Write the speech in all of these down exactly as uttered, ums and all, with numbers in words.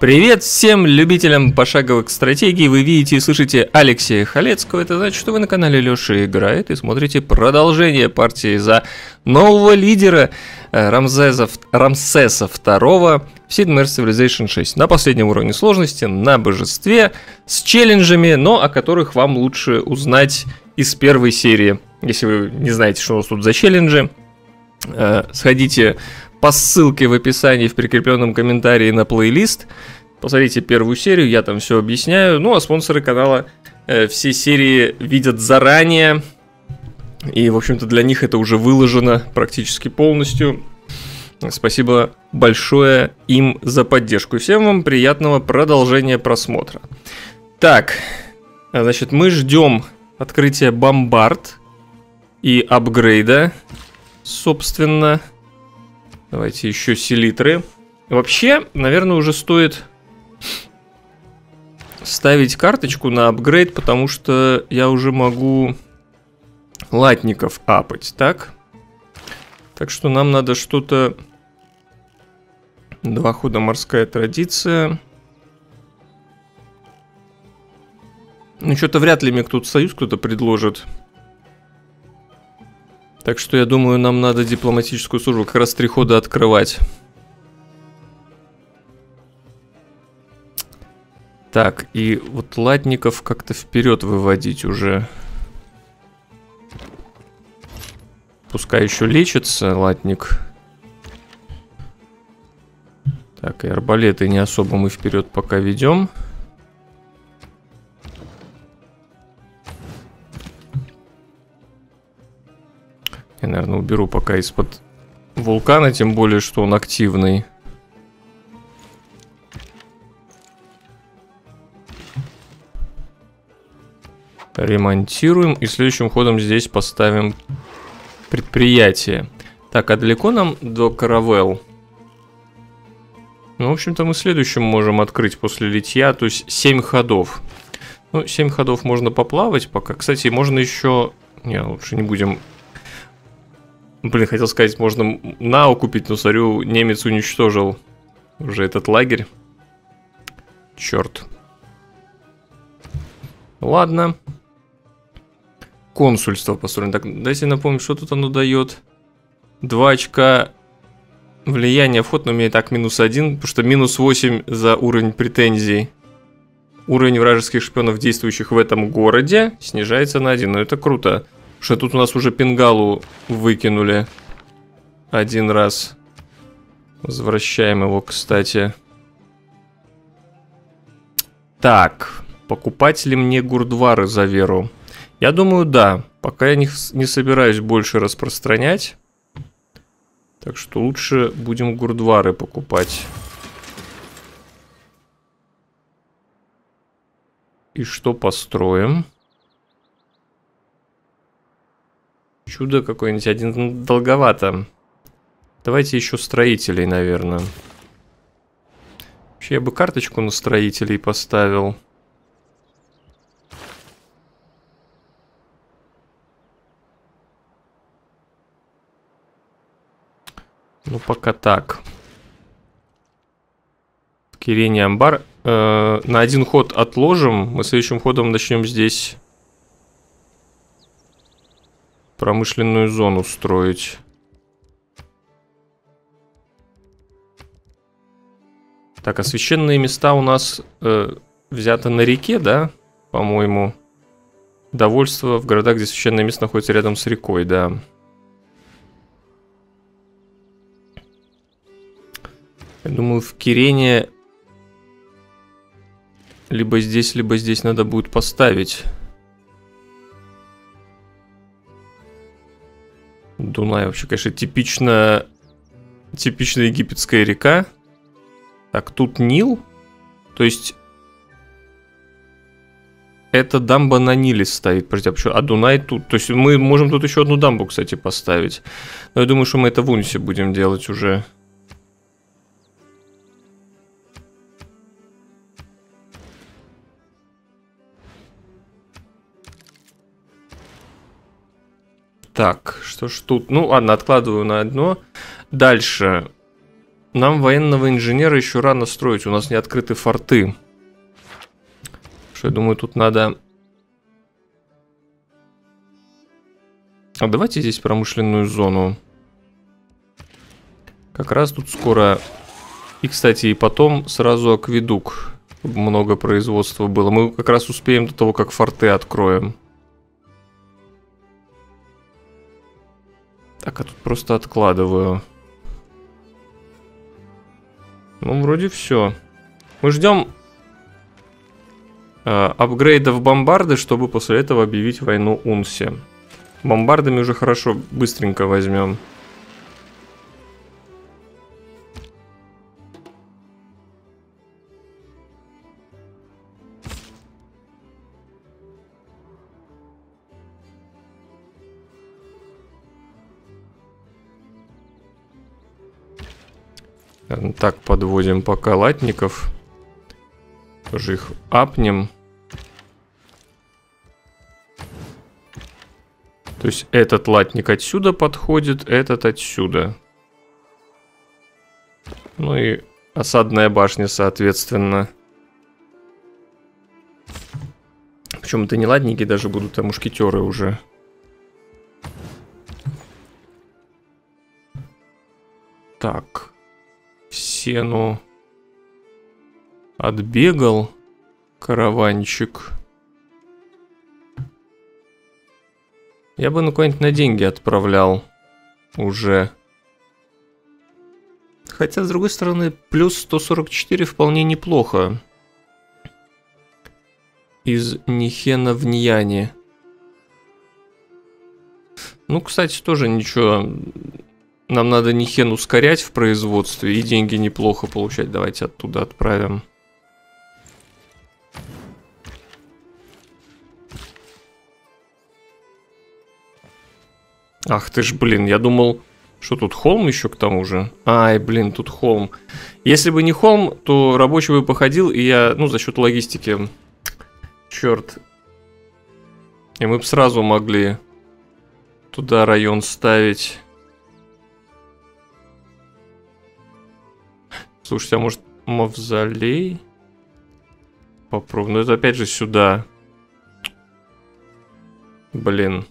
Привет всем любителям пошаговых стратегий. Вы видите и слышите Алексея Халецкого. Это значит, что вы на канале Лёша Играет и смотрите продолжение партии за нового лидера Рамзеса, Рамсеса второго в Sid Meier's Civilization шесть. На последнем уровне сложности, на божестве, с челленджами, но о которых вам лучше узнать из первой серии. Если вы не знаете, что у нас тут за челленджи, сходите по ссылке в описании в прикрепленном комментарии на плейлист. Посмотрите первую серию, я там все объясняю. Ну, а спонсоры канала э, все серии видят заранее. И, в общем-то, для них это уже выложено практически полностью. Спасибо большое им за поддержку. И всем вам приятного продолжения просмотра. Так, значит, мы ждем открытия бомбард и апгрейда, собственно. Давайте еще селитры. Вообще, наверное, уже стоит ставить карточку на апгрейд, потому что я уже могу латников апать, так? Так что нам надо что-то... Два хода морская традиция. Ну, что-то вряд ли мне кто-то союз кто-то предложит. Так что я думаю, нам надо дипломатическую службу как раз три хода открывать. Так, и вот латников как-то вперед выводить уже. Пускай еще лечится латник. Так, и арбалеты не особо мы вперед пока ведем. Я, наверное, уберу пока из-под вулкана, тем более, что он активный. Ремонтируем. И следующим ходом здесь поставим предприятие. Так, а далеко нам до Каравелл? Ну, в общем-то, мы следующим можем открыть после литья. То есть семь ходов. Ну, семь ходов можно поплавать пока. Кстати, можно еще... Не, лучше не будем... Блин, хотел сказать, можно Нау купить, но, смотрю, немец уничтожил уже этот лагерь. Черт. Ладно. Консульство построено. Так, дайте напомню, что тут оно дает. Два очка влияния вход, но у меня и так минус один, потому что минус восемь за уровень претензий. Уровень вражеских шпионов, действующих в этом городе, снижается на один. Но это круто. Что тут у нас уже Пингалу выкинули один раз. Возвращаем его, кстати. Так, покупать ли мне гурдвары за веру? Я думаю, да. Пока я не, не собираюсь больше распространять. Так что лучше будем гурдвары покупать. И что построим? Чудо какое-нибудь, один долговато. Давайте еще строителей, наверное. Вообще я бы карточку на строителей поставил. Ну, пока так. Кирени амбар. Э, на один ход отложим. Мы следующим ходом начнем здесь промышленную зону строить. Так, а священные места у нас э, взято на реке, да? По-моему. Довольство в городах, где священное место находится рядом с рекой, да. Я думаю, в Кирене либо здесь, либо здесь надо будет поставить. Дунай вообще, конечно, типично, типичная египетская река. Так, тут Нил. То есть это дамба на Ниле стоит. Подожди, а почему? А Дунай тут. То есть мы можем тут еще одну дамбу, кстати, поставить. Но я думаю, что мы это в Унисе будем делать уже. Так, что ж тут? Ну, ладно, откладываю на одно. Дальше. нам военного инженера еще рано строить. У нас не открыты форты. Что я думаю, тут надо... А давайте здесь промышленную зону. Как раз тут скоро... И, кстати, и потом сразу акведук. Много производства было. Мы как раз успеем до того, как форты откроем. Так, а тут просто откладываю. Ну, вроде все. Мы ждем э, апгрейдов бомбарды, чтобы после этого объявить войну Унсе. Бомбардами уже хорошо, быстренько возьмем. Так, подводим пока латников. Тоже их апнем. То есть этот латник отсюда подходит, этот отсюда. Ну и осадная башня, соответственно. Причем это не латники даже будут, а мушкетеры уже. Так. Сену отбегал караванчик. Я бы ну куда-нибудь на деньги отправлял уже. Хотя, с другой стороны, плюс сто сорок четыре вполне неплохо. Из Нихена в Ньяне. Ну, кстати, тоже ничего... Нам надо Нихен ускорять в производстве и деньги неплохо получать. Давайте оттуда отправим. Ах ты ж, блин, я думал, что тут холм еще к тому же. Ай, блин, тут холм. Если бы не холм, то рабочий бы походил, и я, ну, за счет логистики, черт. И мы бы сразу могли туда район ставить. Слушайте, а может мавзолей? Попробуем. Но это опять же сюда. Блин.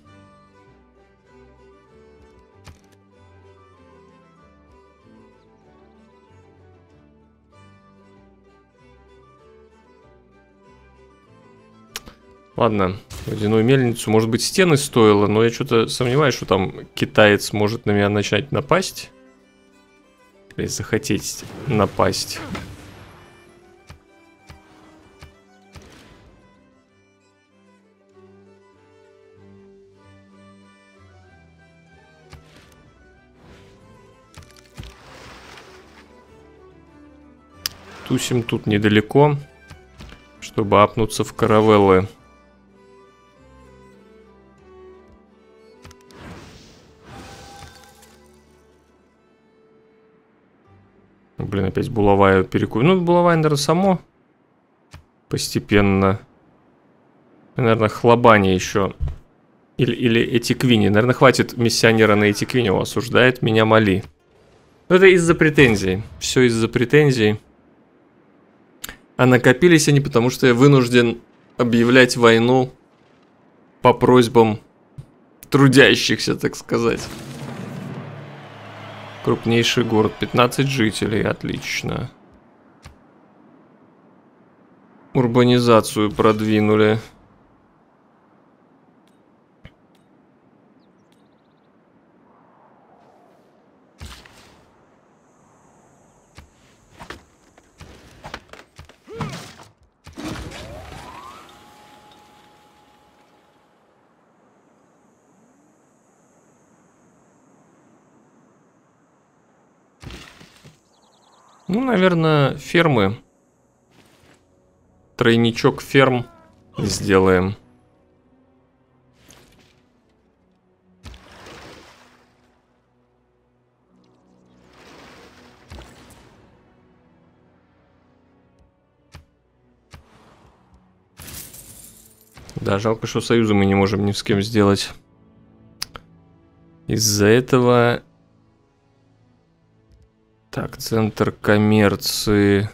Ладно, водяную мельницу. Может быть, стены стоило, но я что-то сомневаюсь, что там китаец может на меня начать напасть. Или захотеть напасть. Тусим тут недалеко, чтобы апнуться в каравеллы. Блин, опять булавая перекуп. Ну, булавая, наверное, само постепенно. Наверное, хлобани еще. Или, или Этиквини. Наверное, хватит миссионера на Этиквини. Осуждает меня Мали. Но это из-за претензий. Все из-за претензий. А накопились они, потому что я вынужден объявлять войну по просьбам трудящихся, так сказать. Крупнейший город, пятнадцать жителей, отлично. Урбанизацию продвинули. Ну, наверное, фермы. Тройничок ферм сделаем. Да, жалко, что союза мы не можем ни с кем сделать. Из-за этого Так, центр коммерции.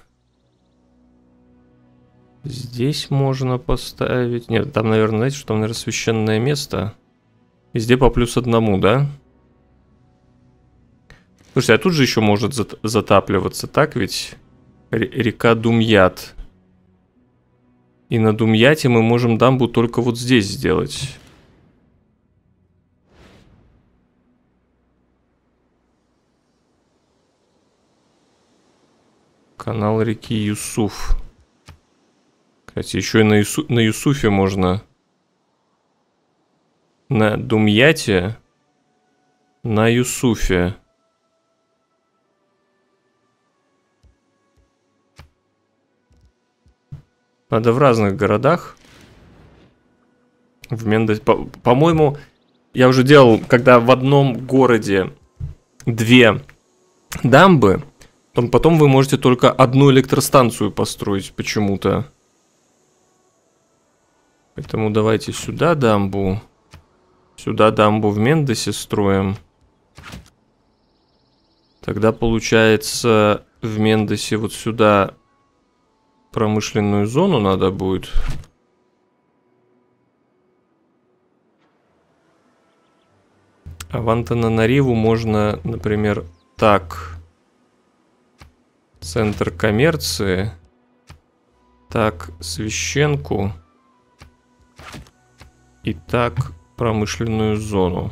Здесь можно поставить... Нет, там, наверное, знаете, что там, наверное, священное место. Везде по плюс одному, да? Слушайте, а тут же еще может затапливаться, так ведь? Река Думьят. И на Думьяте мы можем дамбу только вот здесь сделать. Канал реки Юсуф. Кстати, еще и на, Юсу... на Юсуфе можно. На Думьяте. На Юсуфе. Надо в разных городах. В Мендосе. По-моему, я уже делал, когда в одном городе две дамбы, то потом вы можете только одну электростанцию построить почему-то. Поэтому давайте сюда дамбу. Сюда дамбу в Мендосе строим. Тогда получается в Мендосе вот сюда промышленную зону надо будет. А в Антананариву можно, например, так. Центр коммерции. Так, священку. И так, промышленную зону.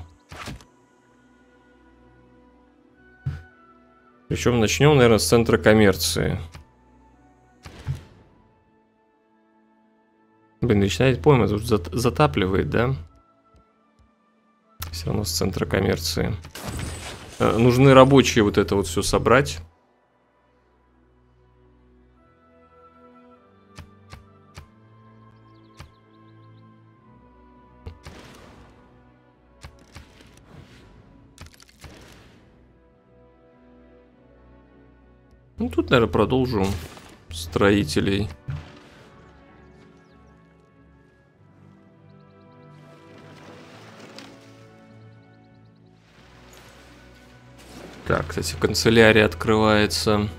Причем начнем, наверное, с центра коммерции. Блин, начинает пойма, тут затапливает, да? Все равно с центра коммерции. Э, нужны рабочие вот это вот все собрать. Ну, тут, наверное, продолжу строителей. Так, кстати, канцелярия открывается.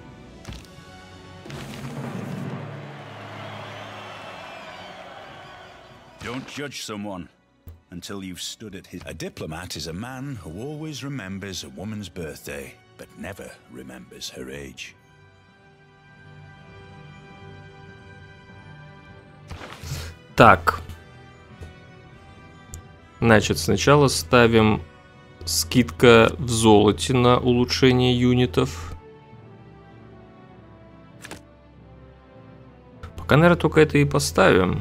Don't judge someone until you've stood at his. A diplomat is a man who always remembers a woman's birthday, but never remembers her age. Так. Значит, сначала ставим скидка в золоте на улучшение юнитов. Пока, наверное, только это и поставим.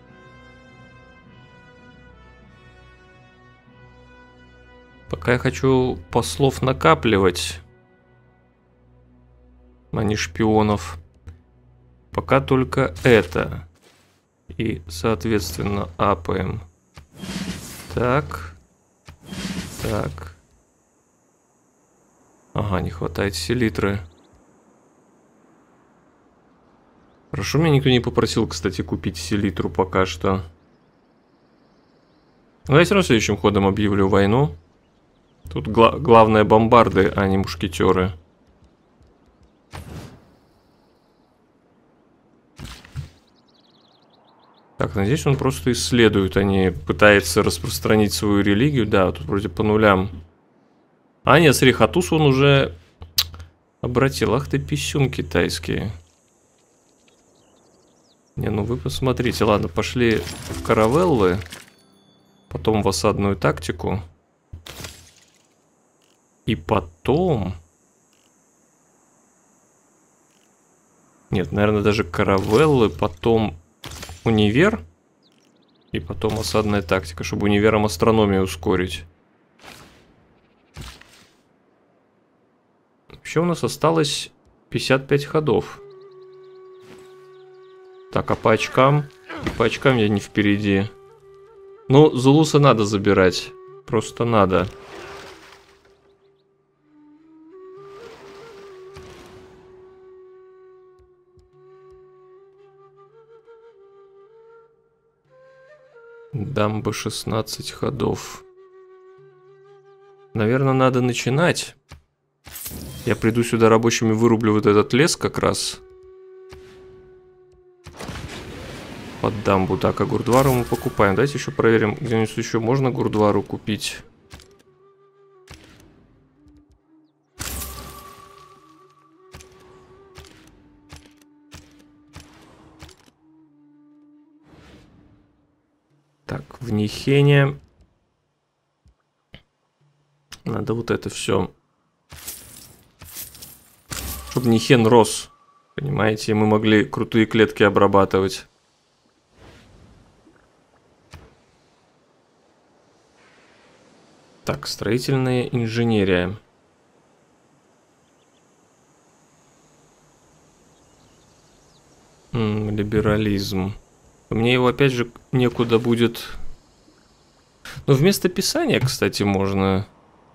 Пока я хочу послов накапливать, а не шпионов. Пока только это. И, соответственно, апаем. Так. Так. Ага, не хватает селитры. Хорошо, меня никто не попросил, кстати, купить селитру пока что. Но я все равно следующим ходом объявлю войну. Тут гла главное бомбарды, а не мушкетеры. Так, надеюсь, он просто исследует, а не пытается распространить свою религию. Да, тут вроде по нулям. А нет, смотри, Хатус он уже обратил. Ах ты, писюн китайские. Не, ну вы посмотрите. Ладно, пошли в каравеллы. Потом в осадную тактику. И потом... Нет, наверное, даже каравеллы, потом универ. И потом осадная тактика, чтобы универом астрономию ускорить. Вообще у нас осталось пятьдесят пять ходов. Так, а по очкам? По очкам я не впереди. Ну, Зулуса надо забирать. Просто надо. Дамба шестнадцать ходов. Наверное, надо начинать. Я приду сюда рабочими, вырублю вот этот лес как раз. Под дамбу. Так, а гурдвару мы покупаем. Давайте еще проверим, где-нибудь еще можно гурдвару купить. Так, в Нихене. Надо вот это все. Чтобы Нихен рос. Понимаете, мы могли крутые клетки обрабатывать. Так, строительная инженерия. М-м, либерализм. Мне его опять же некуда будет. Но вместо писания, кстати, можно.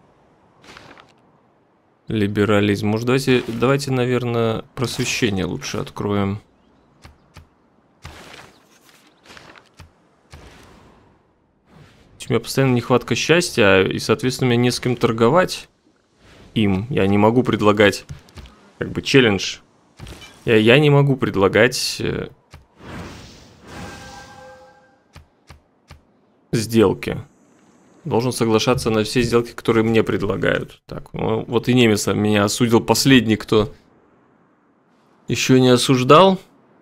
Либерализм. Может, давайте, давайте, наверное, просвещение лучше откроем. У меня постоянно нехватка счастья, и, соответственно, мне не с кем торговать им. Я не могу предлагать, как бы, челлендж. Я, я не могу предлагать э, сделки. Должен соглашаться на все сделки, которые мне предлагают. Так, ну, вот и немец меня осудил последний, кто еще не осуждал.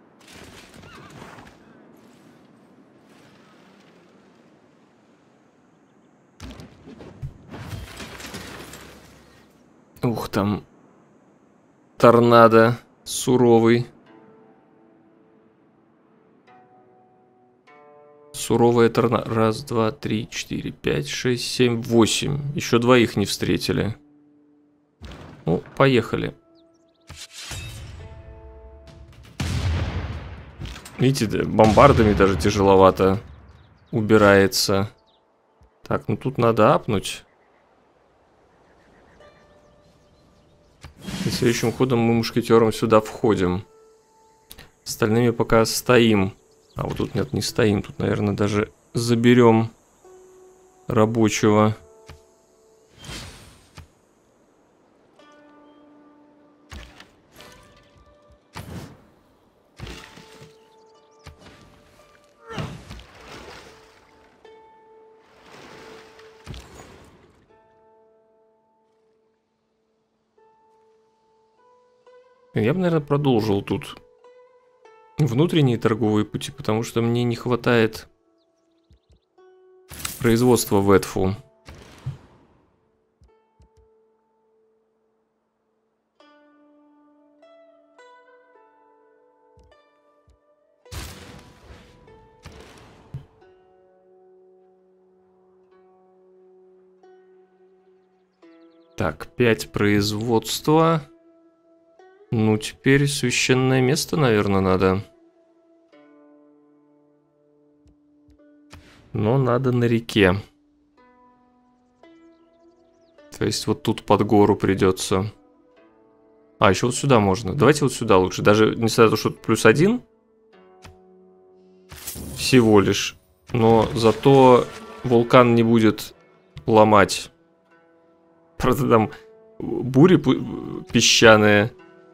Ух, там торнадо суровый. Суровая торнадо. Раз, два, три, четыре, пять, шесть, семь, восемь. Еще двоих не встретили. Ну, поехали. Видите, бомбардами даже тяжеловато убирается. Так, ну тут надо апнуть. И следующим ходом мы мушкетером сюда входим. Остальными пока стоим. А вот тут нет, не стоим. Тут, наверное, даже заберем рабочего. Я бы, наверное, продолжил тут внутренние торговые пути, потому что мне не хватает производства в Эдфу. Так, пять производства. Ну, теперь священное место, наверное, надо. Но надо на реке. То есть вот тут под гору придется. А, еще вот сюда можно. Давайте вот сюда лучше. Даже несмотря на то, что тут плюс один. Всего лишь. Но зато вулкан не будет ломать. Правда, там бури песчаные.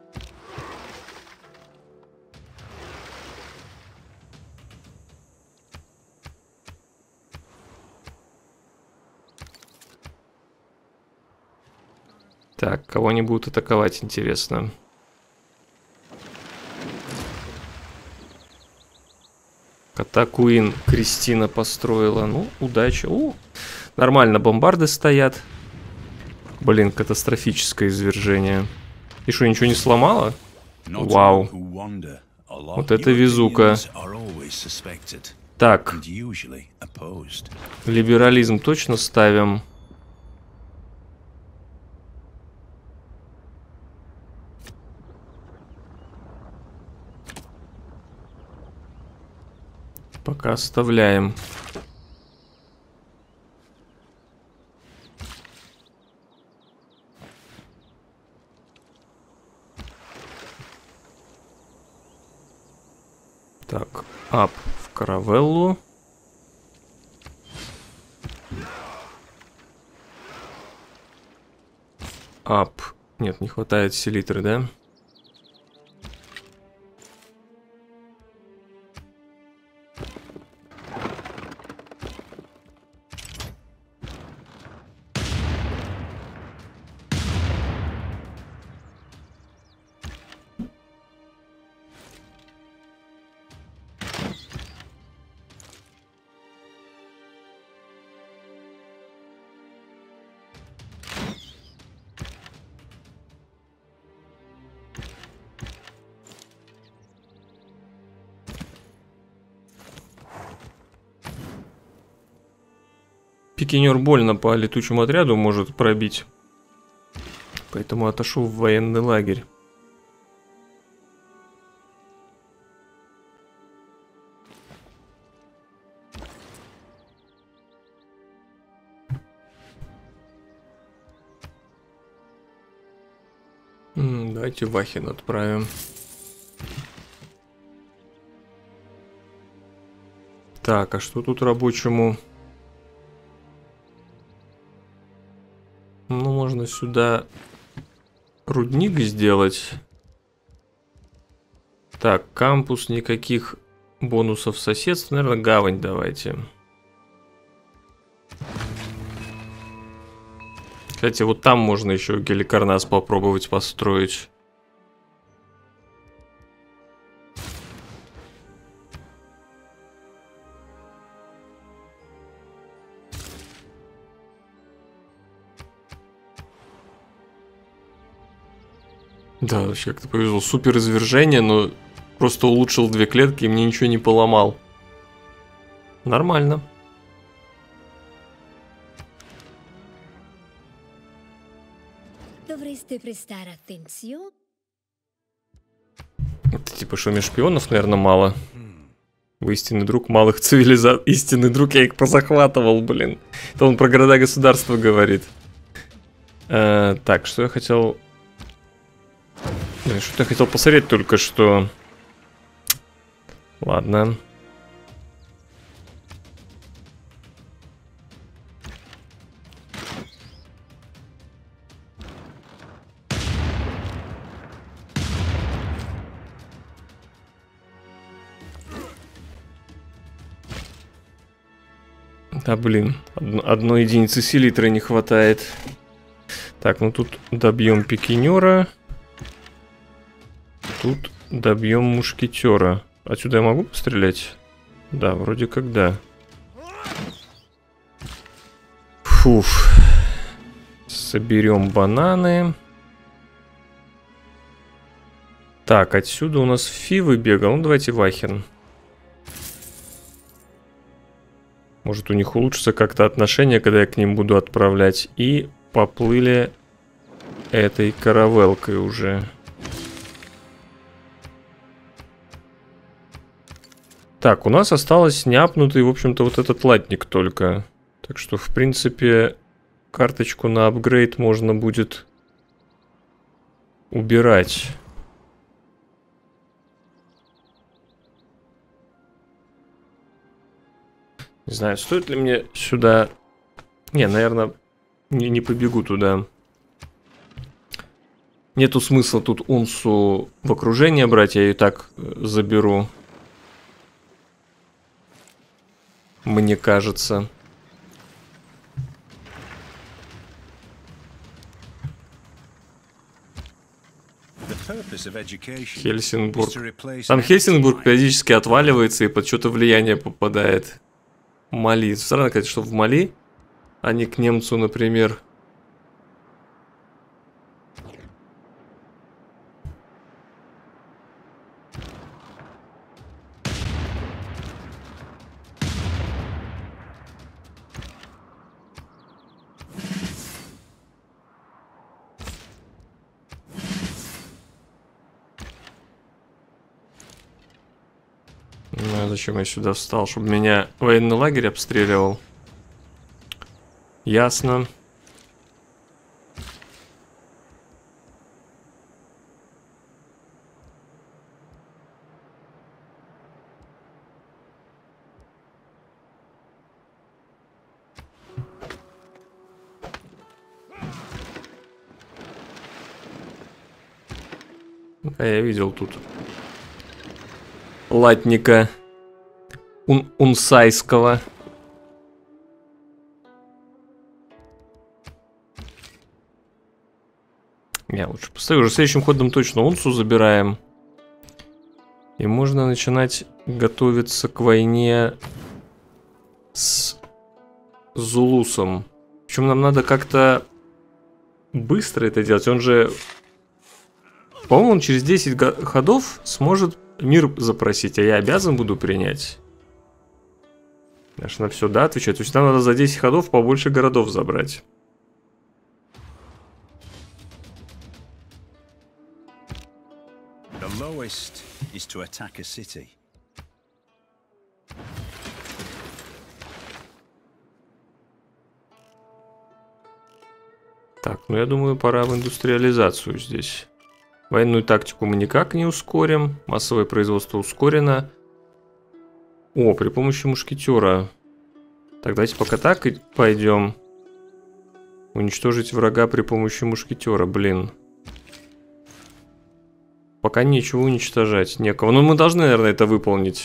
Так, кого они будут атаковать, интересно. Катакуин Кристина построила. Ну, удача. У, нормально, бомбарды стоят. Блин, катастрофическое извержение. И что, ничего не сломало? Вау. Вот это везука. Так. Либерализм точно ставим. Пока оставляем. Так, ап в каравеллу. Ап Нет, не хватает селитры, да? Пикинер больно по летучему отряду может пробить. Поэтому отошел в военный лагерь. М, давайте Вахин отправим. Так, а что тут рабочему? Ну, можно сюда рудник сделать. Так, кампус, никаких бонусов соседства. Наверное, гавань давайте. Кстати, вот там можно еще Геликарнас попробовать построить. Да, вообще как-то повезло. Супер извержение, но просто улучшил две клетки и мне ничего не поломал. Нормально. Это типа что, мне шпионов, наверное, мало. Вы истинный друг малых цивилизаций. Истинный друг, я их позахватывал, блин. Это он про города-государства говорит. Э, так, что я хотел... Что-то я хотел посмотреть только что. Ладно. Да, блин, одно, одной единицы селитры не хватает. Так, ну тут добьем пикинера. Тут добьем мушкетера. Отсюда я могу пострелять? Да, вроде как да. Фуф. Соберем бананы. Так, отсюда у нас Фи выбегал. Ну, давайте Вахин. Может, у них улучшится как-то отношение, когда я к ним буду отправлять. И поплыли этой каравелкой уже. Так, у нас осталось неапнутый, в общем-то, вот этот латник только. Так что, в принципе, карточку на апгрейд можно будет убирать. Не знаю, стоит ли мне сюда... Не, наверное, не, не побегу туда. Нету смысла тут унсу в окружение брать, я ее так заберу. Мне кажется. Хельсингбург. Там Хельсингбург периодически отваливается и под что-то влияние попадает. Мали. Странно, конечно, что в Мали, а не к немцу, например. Ну, зачем я сюда встал? Чтобы меня военный лагерь обстреливал. Ясно. А я видел тут латника Ун Унсайского. Я лучше поставлю. Уже следующим ходом точно Унсу забираем. И можно начинать готовиться к войне с Зулусом. Причем нам надо как-то быстро это делать. Он же, по-моему, он через десять ходов сможет мир запросить, а я обязан буду принять. Аж на все да отвечать. То есть нам надо за десять ходов побольше городов забрать. The lowest is to attack a city. Так, ну я думаю, пора в индустриализацию здесь. Военную тактику мы никак не ускорим. Массовое производство ускорено. О, при помощи мушкетера. Так, давайте пока так и пойдем. Уничтожить врага при помощи мушкетера, блин. Пока нечего уничтожать, некого. Но мы должны, наверное, это выполнить.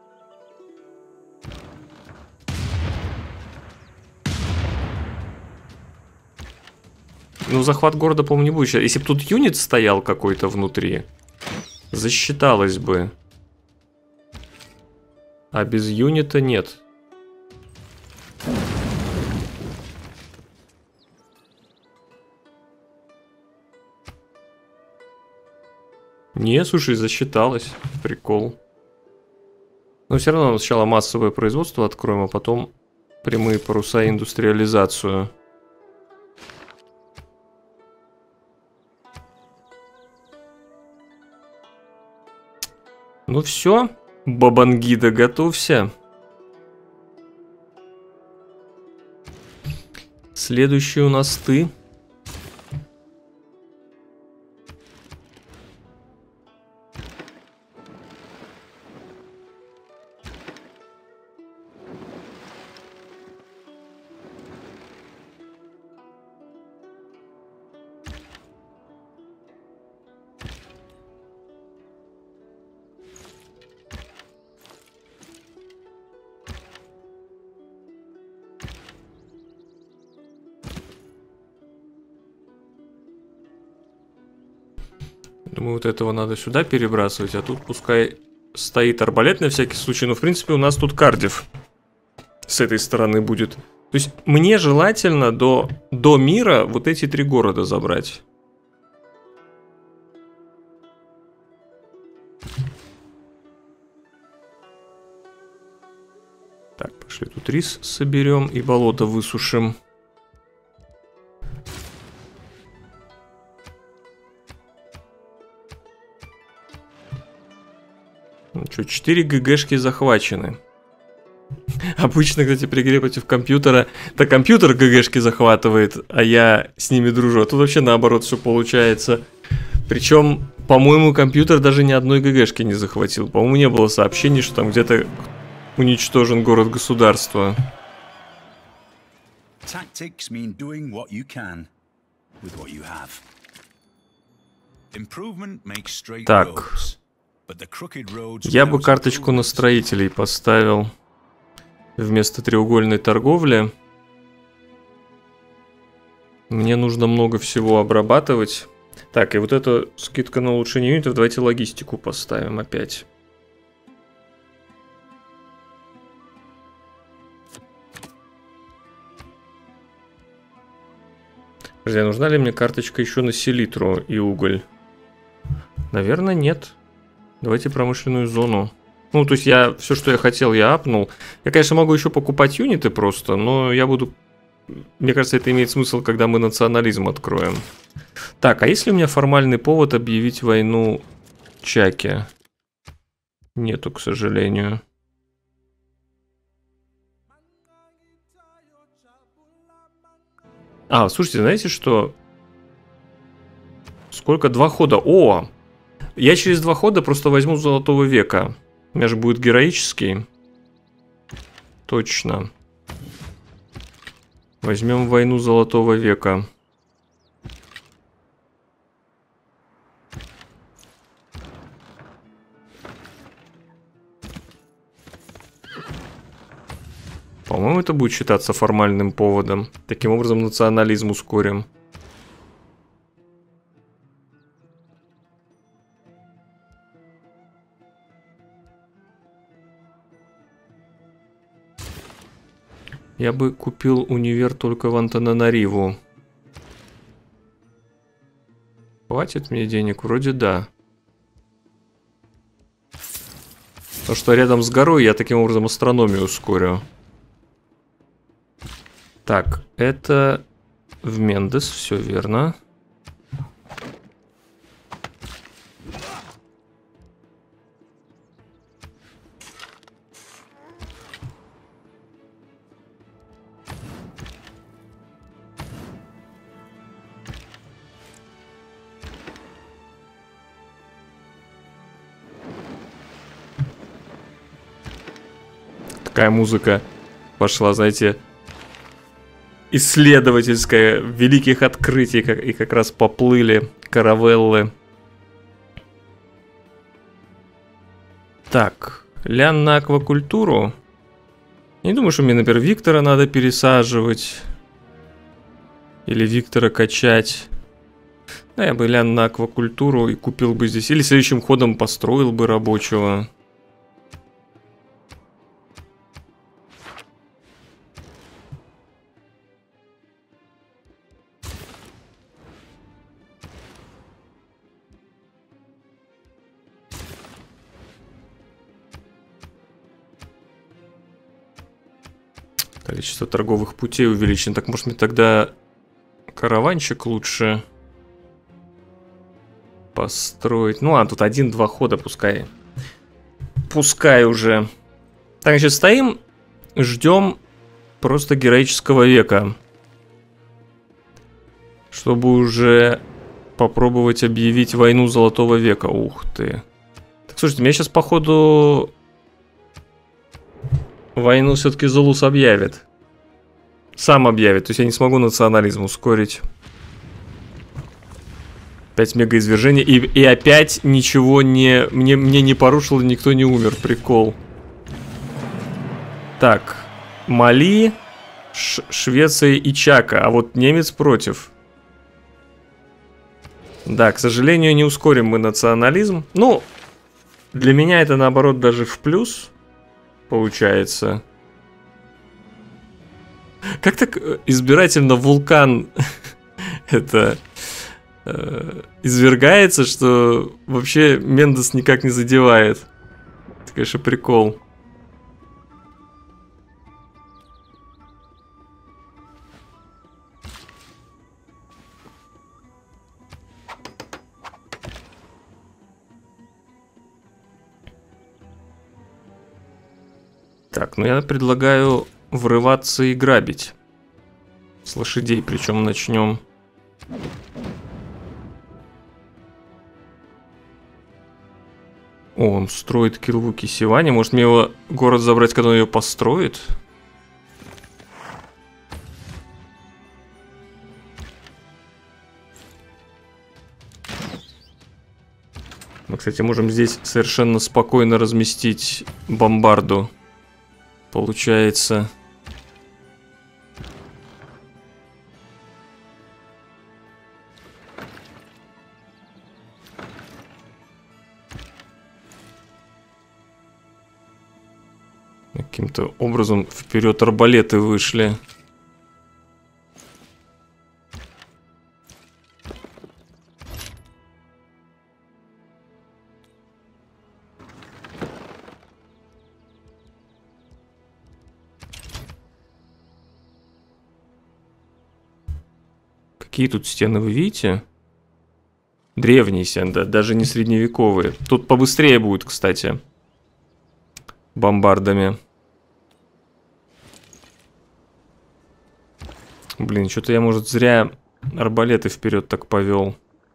Ну, захват города, по-моему, не будет. Если бы тут юнит стоял какой-то внутри, засчиталось бы. А без юнита нет. Не, слушай, засчиталось. Прикол. Но все равно сначала массовое производство откроем, а потом прямые паруса и индустриализацию. Ну все, Бабангида, готовься. Следующий у нас ты. Думаю, вот этого надо сюда перебрасывать, а тут пускай стоит арбалет на всякий случай. Но, в принципе, у нас тут Кардифф с этой стороны будет. То есть, мне желательно до, до мира вот эти три города забрать. Так, пошли тут рис соберем и болото высушим. Ну что, четыре ГГшки захвачены. Обычно, кстати, при игре против компьютера, то компьютер ГГшки захватывает, а я с ними дружу. А тут вообще наоборот все получается. Причем, по-моему, компьютер даже ни одной ГГшки не захватил. По-моему, не было сообщений, что там где-то уничтожен город-государство. Так. Я бы карточку на строителей поставил вместо треугольной торговли. Мне нужно много всего обрабатывать. Так, и вот эта скидка на улучшение юнитов. Давайте логистику поставим опять. Подожди, нужна ли мне карточка еще на селитру и уголь? Наверное, нет. Давайте промышленную зону. Ну, то есть я все, что я хотел, я апнул. Я, конечно, могу еще покупать юниты просто, но я буду... Мне кажется, это имеет смысл, когда мы национализм откроем. Так, а есть ли у меня формальный повод объявить войну Чаке? Нету, к сожалению. А, слушайте, знаете что? Сколько? Два хода. О! Я через два хода просто возьму Золотого века. У меня же будет героический. Точно. Возьмем войну Золотого века. По-моему, это будет считаться формальным поводом. Таким образом, национализм ускорим. Я бы купил универ только в Антананариву. Хватит мне денег? Вроде да. Потому что рядом с горой я таким образом астрономию ускорю. Так, это в Мендес, все верно. Такая музыка пошла, знаете, исследовательская, великих открытий, как, и как раз поплыли каравеллы. Так, лян на аквакультуру. Не думаю, что мне, например, Виктора надо пересаживать. Или Виктора качать. Да, я бы лян на аквакультуру и купил бы здесь. Или следующим ходом построил бы рабочего. Количество торговых путей увеличено. Так, может, мне тогда караванчик лучше построить? Ну, а тут один-два хода, пускай. Пускай уже. Так, сейчас стоим, ждем просто героического века. Чтобы уже попробовать объявить войну Золотого века. Ух ты. Так, слушайте, меня сейчас, походу... Войну все-таки Зулус объявит. Сам объявит. То есть я не смогу национализм ускорить. Опять мегаизвержение. И, и опять ничего не... Мне, мне не порушило, никто не умер. Прикол. Так. Мали, Ш Швеция и Чака. А вот немец против. Да, к сожалению, не ускорим мы национализм. Ну, для меня это наоборот даже в плюс. Получается. Как так избирательно вулкан это э, извергается, что вообще Мендес никак не задевает. Это, конечно, прикол. Так, ну я предлагаю врываться и грабить. С лошадей, причем начнем. О, он строит Килвуки Сивани. Может мне его город забрать, когда он ее построит? Мы, кстати, можем здесь совершенно спокойно разместить бомбарду. Получается. Каким-то образом вперед арбалеты вышли. Какие тут стены, вы видите? Древние стены, да, даже не средневековые. Тут побыстрее будет, кстати. Бомбардами. Блин, что-то я, может, зря арбалеты вперед так повел.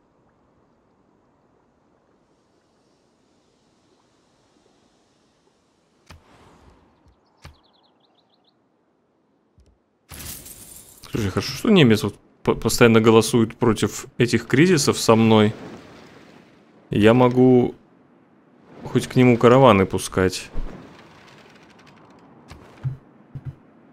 Слушай, хорошо, что немец вот постоянно голосует против этих кризисов со мной. Я могу хоть к нему караваны пускать.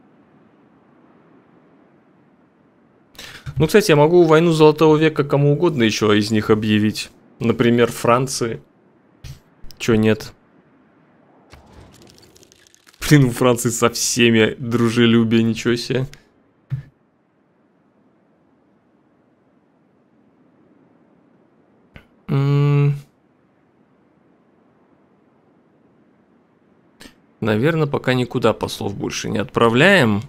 Ну, кстати, я могу войну Золотого века кому угодно еще из них объявить. Например, Франции. Чё нет? Блин, у Франции со всеми дружелюбие, ничего себе. М-м- Наверное, пока никуда послов больше не отправляем.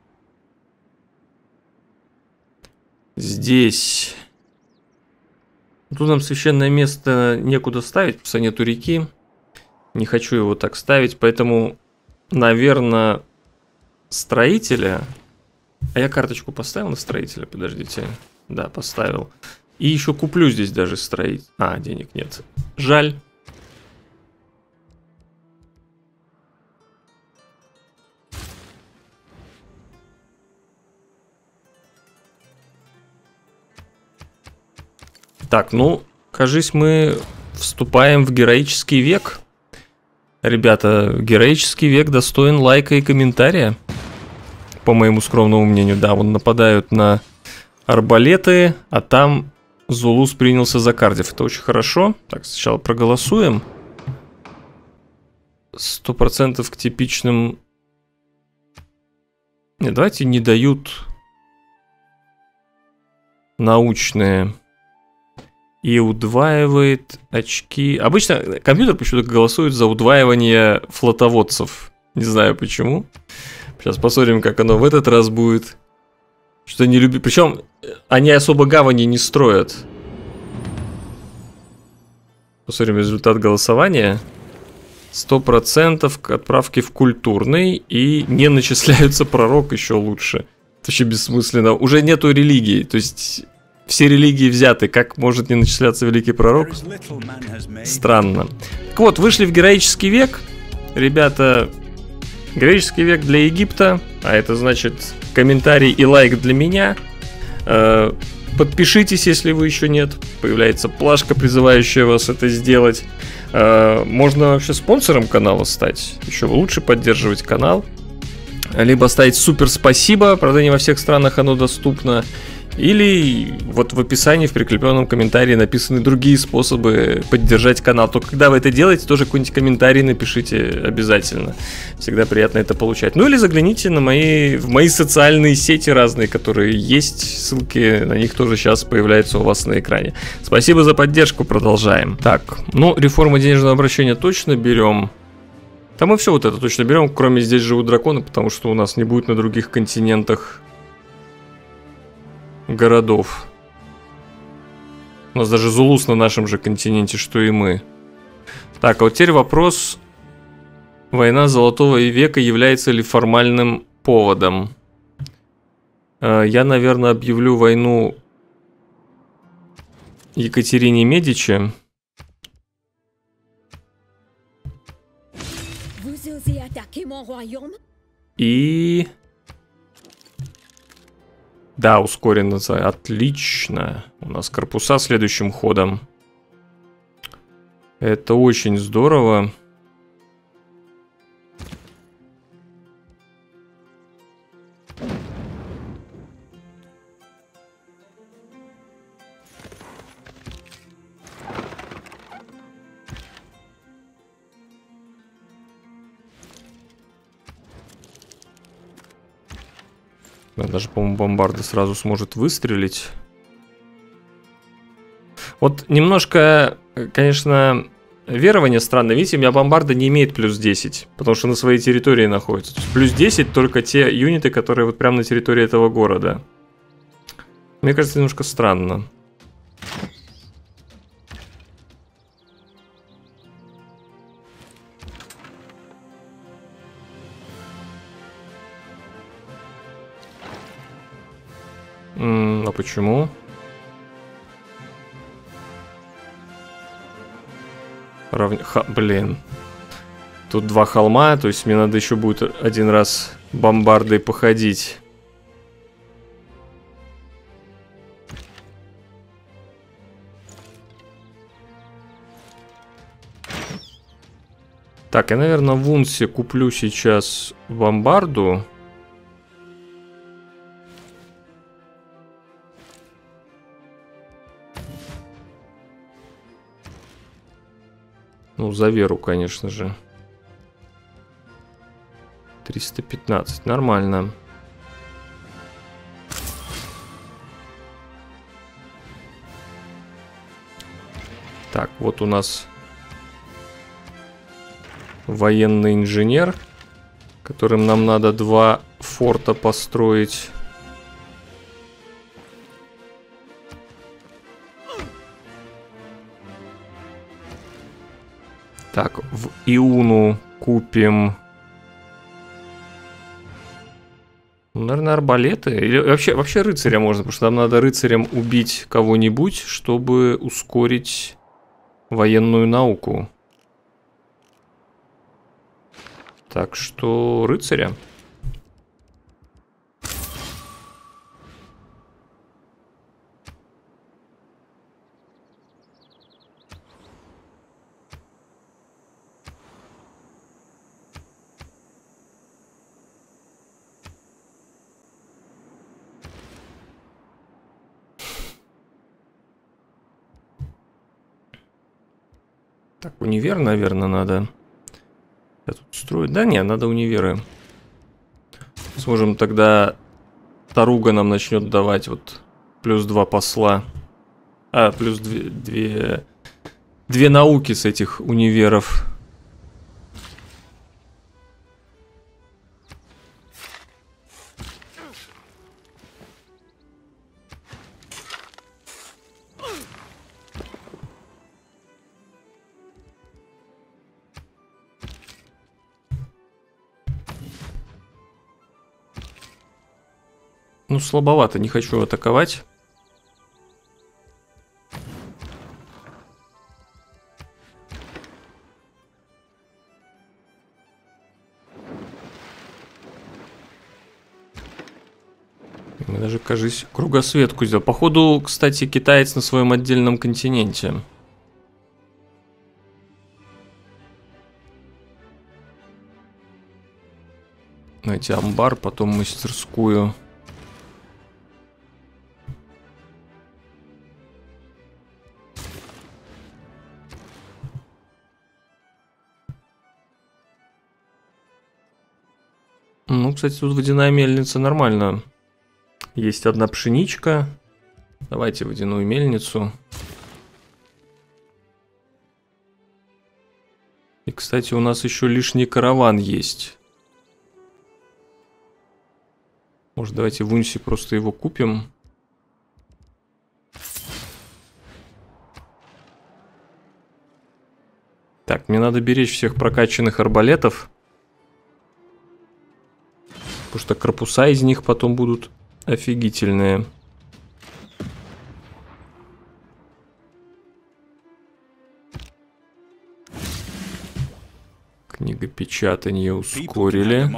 Здесь. Тут нам священное место некуда ставить, потому что нету реки. Не хочу его так ставить, поэтому, наверное, строителя. А я карточку поставил на строителя, подождите. Да, поставил. И еще куплю здесь даже строить. А, денег нет. Жаль. Так, ну, кажись, мы вступаем в героический век. Ребята, героический век достоин лайка и комментария. По моему скромному мнению, да, вон нападают на арбалеты, а там Зулус принялся за Кардиф. Это очень хорошо. Так, сначала проголосуем. Сто процентов к типичным... Не, давайте не дают научные... И удваивает очки. Обычно компьютер почему-то голосует за удваивание флотоводцев. Не знаю почему. Сейчас посмотрим, как оно в этот раз будет. Что не люби... Причем они особо гавани не строят. Посмотрим результат голосования. Сто процентов к отправке в культурный. И не начисляются пророк, еще лучше. Это вообще бессмысленно. Уже нету религии. То есть... Все религии взяты, как может не начисляться великий пророк? Странно. Так вот, вышли в героический век. Ребята, героический век для Египта. А это значит комментарий и лайк для меня. Подпишитесь, если вы еще нет. Появляется плашка, призывающая вас это сделать. Можно вообще спонсором канала стать. Еще лучше поддерживать канал. Либо ставить супер спасибо. Правда, не во всех странах оно доступно. Или вот в описании, в прикрепленном комментарии написаны другие способы поддержать канал. Только когда вы это делаете, тоже какой-нибудь комментарий напишите обязательно. Всегда приятно это получать. Ну или загляните на мои, в мои социальные сети разные, которые есть. Ссылки на них тоже сейчас появляются у вас на экране. Спасибо за поддержку, продолжаем. Так, ну реформа денежного обращения точно берем. Да мы все вот это точно берем, кроме здесь живут драконы, потому что у нас не будет на других континентах городов. У нас даже Зулус на нашем же континенте, что и мы. Так, а вот теперь вопрос. Война Золотого века является ли формальным поводом? Я, наверное, объявлю войну Екатерине Медичи. И... Да, ускоренно. Отлично. У нас корпуса следующим ходом. Это очень здорово. Даже, по-моему, бомбарда сразу сможет выстрелить. Вот немножко, конечно, верование странное. Видите, у меня бомбарда не имеет плюс десять, потому что на своей территории находится. То есть плюс десять только те юниты, которые вот прямо на территории этого города. Мне кажется, немножко странно. М-м, а почему? Равня... Ха, блин. Тут два холма, то есть мне надо еще будет один раз бомбардой походить. Так, я, наверное, в Унсе куплю сейчас бомбарду. Ну, за веру, конечно же. триста пятнадцать, нормально. Так, вот у нас военный инженер, которым нам надо два форта построить. Так, в Иуну купим... Ну, наверное, арбалеты. Или вообще, вообще рыцаря можно, потому что нам надо рыцарям убить кого-нибудь, чтобы ускорить военную науку. Так что рыцаря. Так, универ, наверное, надо. Я тут строю. Да не, надо универы. Сможем тогда... Таруга нам начнет давать вот плюс два посла. А, плюс две, две... Две науки с этих универов. Ну, слабовато, не хочу атаковать. Мы даже, кажись, кругосветку сделал. Походу, кстати, китаец на своем отдельном континенте. Найти амбар, потом мастерскую. Ну, кстати, тут водяная мельница нормально. Есть одна пшеничка. Давайте водяную мельницу. И, кстати, у нас еще лишний караван есть. Может, давайте в Унсе просто его купим. Так, мне надо беречь всех прокачанных арбалетов. Потому что корпуса из них потом будут офигительные. Книгопечатание ускорили.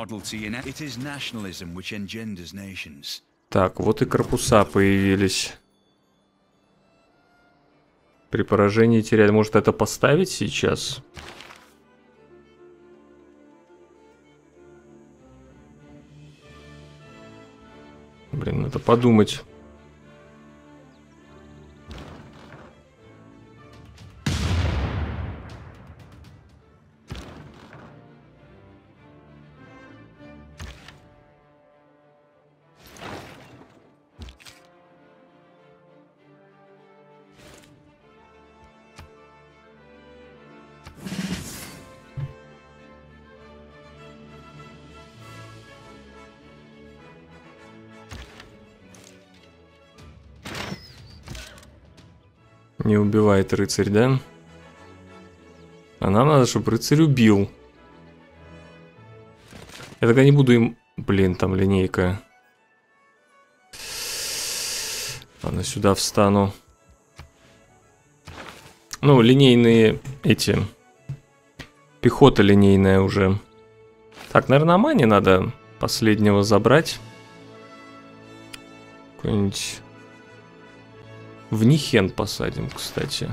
Так, вот и корпуса появились. При поражении теряли. Может, это поставить сейчас? Блин, надо подумать. Не убивает рыцарь, да? А нам надо, чтобы рыцарь убил. Я тогда не буду им... Блин, там линейка. Ладно, сюда встану. Ну, линейные эти... Пехота линейная уже. Так, наверное, Амани надо последнего забрать. Какой-нибудь... В Нихен посадим, кстати.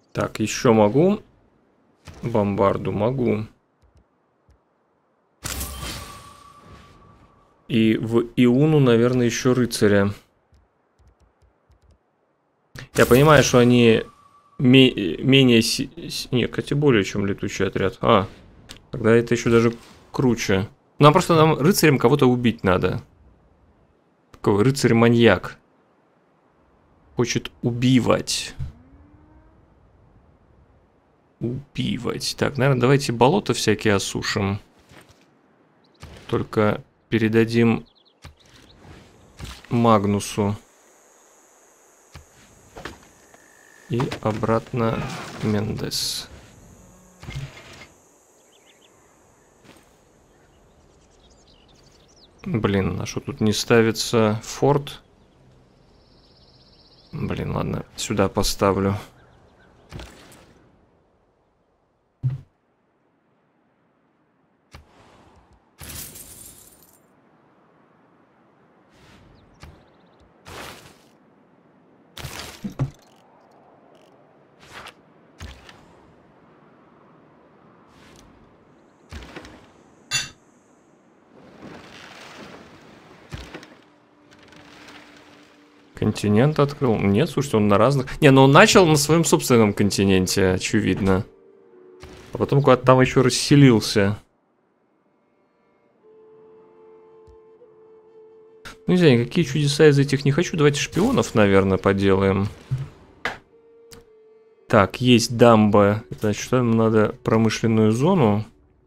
Так, еще могу. Бомбарду могу. И в Иуну, наверное, еще рыцаря. Я понимаю, что они ме менее... Си Нет, кстати, более чем летучий отряд. А, тогда это еще даже круче. Нам просто нам рыцарем кого-то убить надо. Такой рыцарь-маньяк. Хочет убивать. Убивать. Так, наверное, давайте болото всякие осушим. Только передадим Магнусу. И обратно Мендес. Блин, а что тут не ставится форт? Блин, ладно, сюда поставлю. Континент открыл? Нет, слушайте, он на разных... Не, ну он начал на своем собственном континенте, очевидно. А потом куда-то там еще расселился. Ну, не знаю, никакие чудеса из этих не хочу. Давайте шпионов, наверное, поделаем. Так, есть дамба. Значит, что нам надо? Промышленную зону.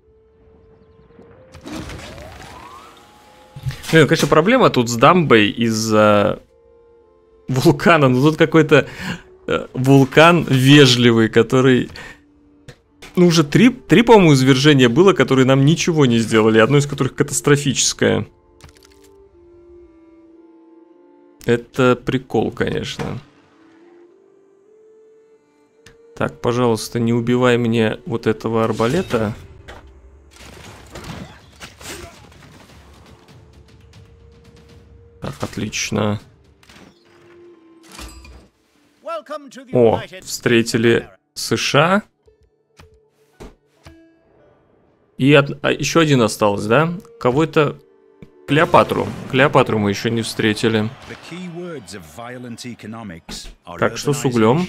Ну, конечно, проблема тут с дамбой из-за... вулкана, но тут какой-то э, вулкан вежливый, который... Ну, уже три, три, по-моему, извержения было, которые нам ничего не сделали, одно из которых катастрофическое. Это прикол, конечно. Так, пожалуйста, не убивай мне вот этого арбалета. Так, отлично. О, встретили США. И от... а, еще один осталось, да? Кого-то... Клеопатру. Клеопатру мы еще не встретили. Так, что с углем?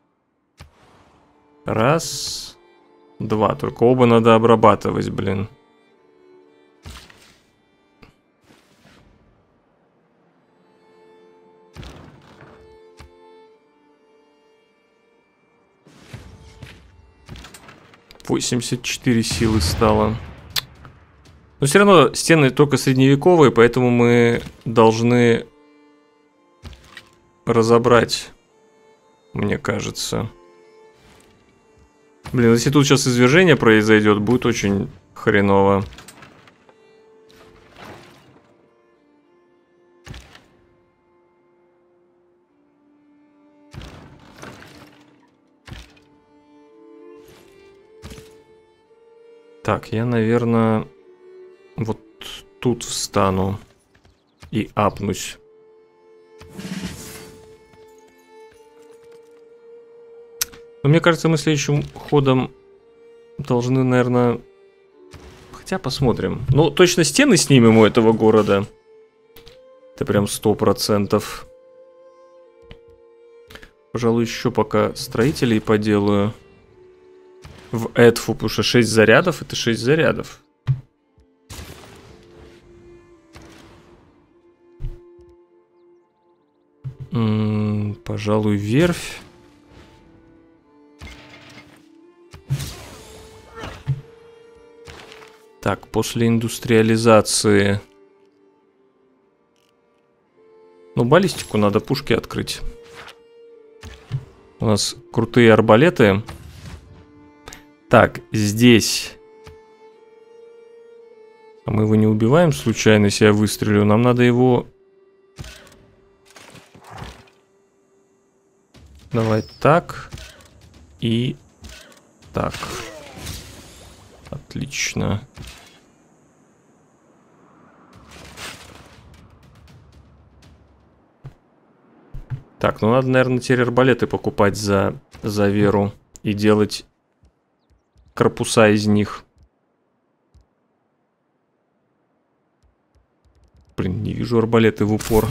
Раз. Два. Только оба надо обрабатывать, блин. восемьдесят четыре силы стало. Но все равно стены только средневековые, поэтому мы должны разобрать, мне кажется. Блин, если тут сейчас извержение произойдет, будет очень хреново. Так, я, наверное, вот тут встану и апнусь. Но мне кажется, мы следующим ходом должны, наверное... Хотя посмотрим. Ну, точно стены снимем у этого города. Это прям сто процентов. Пожалуй, еще пока строителей поделаю. В Эдфу, потому что шесть зарядов, это шесть зарядов. М-м, пожалуй, верфь. Так, после индустриализации... Ну, баллистику надо пушки открыть. У нас крутые арбалеты. Так, здесь. А мы его не убиваем случайно, если я выстрелю. Нам надо его... Давай так. И так. Отлично. Так, ну надо, наверное, теперь арбалеты покупать за, за веру. и делать корпуса из них. Блин, не вижу арбалеты в упор.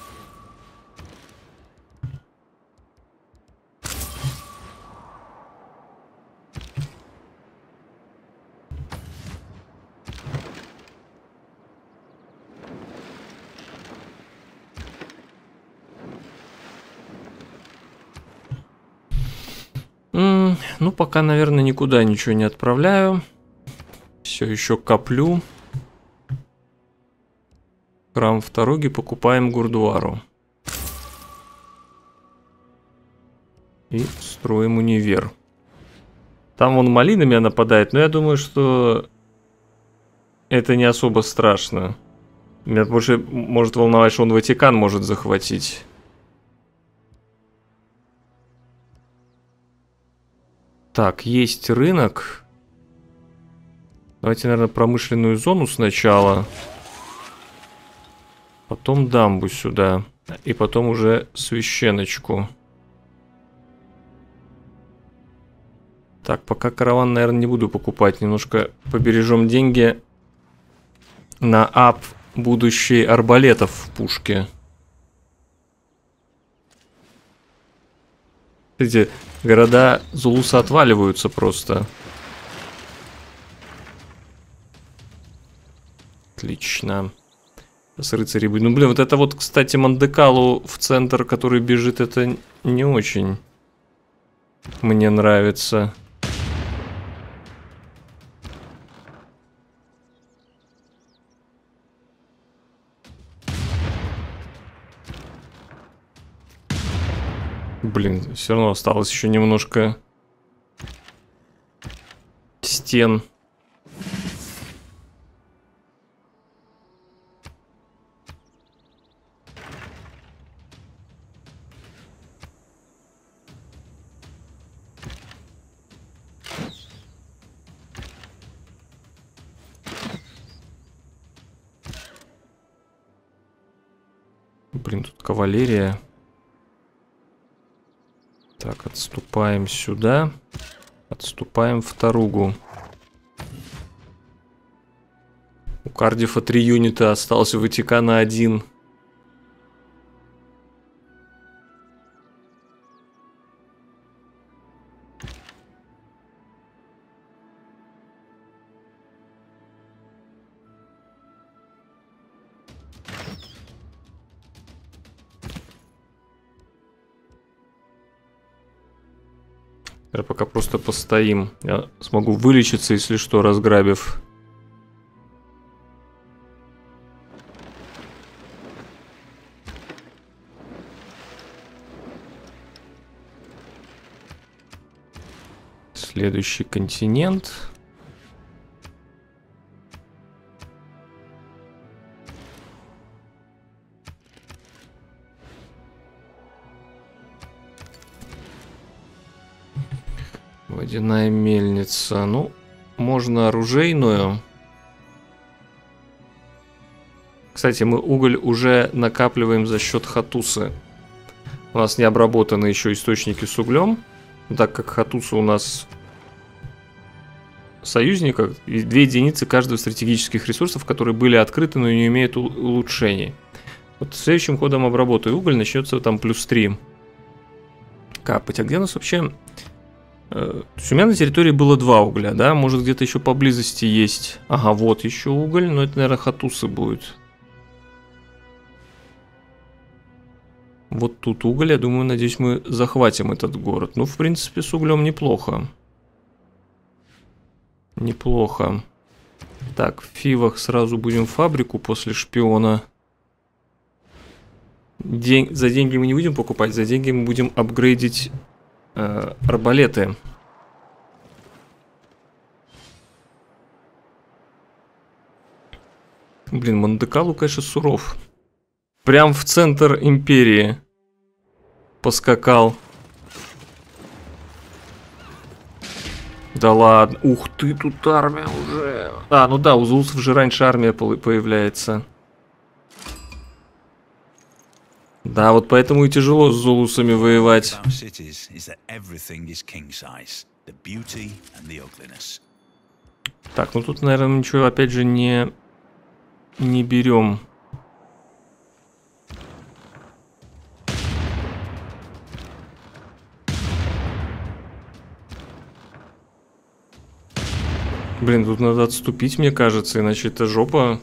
М-м, ну, пока, наверное, никуда ничего не отправляю. Все еще коплю. Храм в Таруге, покупаем Гурдуару. И строим универ. Там он малинами нападает, но я думаю, что это не особо страшно. Меня больше может волновать, что он Ватикан может захватить. Так, есть рынок. Давайте, наверное, промышленную зону сначала. Потом дамбу сюда. И потом уже священочку. Так, пока караван, наверное, не буду покупать. Немножко побережем деньги на ап будущей арбалетов в пушке. Эти города Зулуса отваливаются просто. Отлично. С рыцарей будет. Ну, блин, вот это вот, кстати, Мандекалу в центр, который бежит, это не очень мне нравится. Блин, все равно осталось еще немножко стен. Блин, тут кавалерия. Так, отступаем сюда. Отступаем в Таругу. У Кардифа три юнита, осталось у Ватикана один. Пока просто постоим. Я смогу вылечиться, если что, разграбив. Следующий континент. Водяная мельница. Ну, можно оружейную. Кстати, мы уголь уже накапливаем за счет Хатусы. У нас не обработаны еще источники с углем. Так как Хатуса у нас союзников, и две единицы каждого стратегических ресурсов, которые были открыты, но не имеют улучшений. Вот следующим ходом обработаю уголь, начнется там плюс три капать. А где у нас вообще... То есть у меня на территории было два угля, да? Может, где-то еще поблизости есть. Ага, вот еще уголь, но это, наверное, Хатусы будет. Вот тут уголь, я думаю, надеюсь, мы захватим этот город. Ну, в принципе, с углем неплохо. Неплохо. Так, в Фивах сразу будем фабрику после шпиона. День... За деньги мы не будем покупать, за деньги мы будем апгрейдить... арбалеты. Блин, Мандекалу, конечно, суров. Прям в центр империи поскакал. Да ладно. Ух ты, тут армия уже. А, ну да, у зулусов же раньше армия появляется. Да, вот поэтому и тяжело с зулусами воевать. Так, ну тут, наверное, ничего, опять же, не, не берем. Блин, тут надо отступить, мне кажется, иначе это жопа.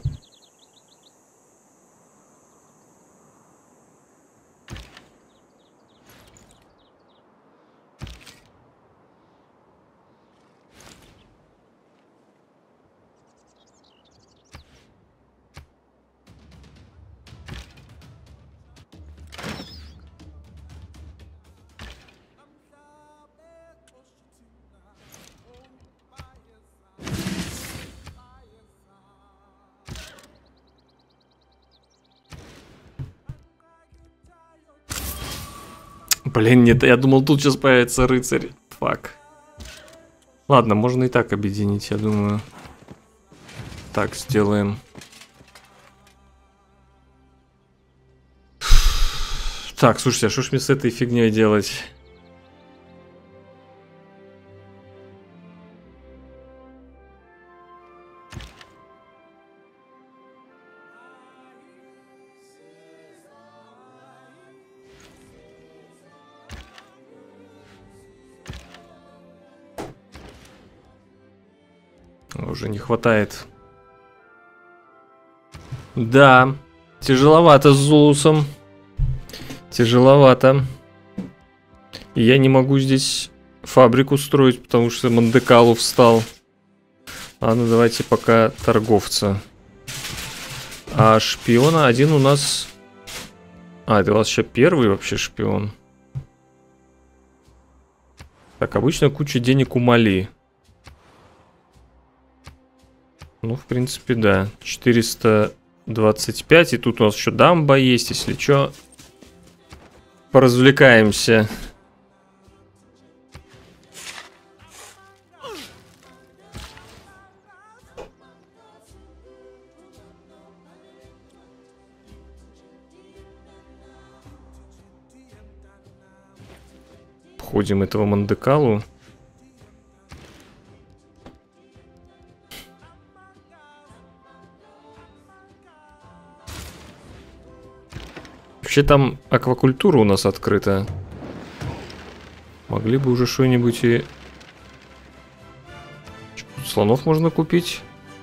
Блин, нет, я думал, тут сейчас появится рыцарь. Фак. Ладно, можно и так объединить, я думаю. Так, сделаем. Так, слушайте, а что ж мне с этой фигней делать? Уже не хватает. Да, тяжеловато с Зулусом. Тяжеловато. И я не могу здесь фабрику строить, потому что Мандекалу встал. Ладно, давайте пока торговца. А шпиона один у нас... А, это у вас еще первый вообще шпион. Так, обычно куча денег у Мали. Ну, в принципе, да. четыреста двадцать пять. И тут у нас еще дамба есть, если что. Поразвлекаемся. Обходим этого Мандекалу. Вообще там аквакультура у нас открыта. Могли бы уже что-нибудь и... Слонов можно купить.